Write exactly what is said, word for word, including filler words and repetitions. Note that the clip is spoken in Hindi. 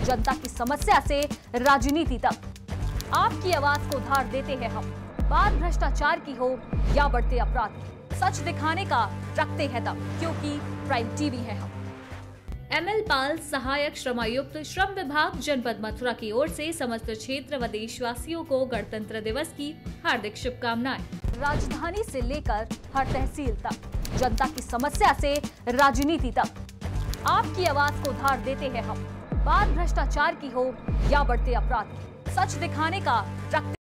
जनता की समस्या से राजनीति तक। आपकी आवाज को धार देते हैं हम, बात भ्रष्टाचार की हो या बढ़ते अपराध की, सच दिखाने का रखते हैं दम, क्योंकि प्राइम टीवी है हम। एम एल पाल, सहायक श्रमायुक्त, श्रम विभाग, जनपद मथुरा की ओर से समस्त क्षेत्र व देशवासियों को गणतंत्र दिवस की हार्दिक शुभकामनाएं। राजधानी से लेकर हर तहसील तक, जनता की समस्या से राजनीति तक, आपकी आवाज को धार देते हैं हम, बात भ्रष्टाचार की हो या बढ़ते अपराध की, सच दिखाने का रखते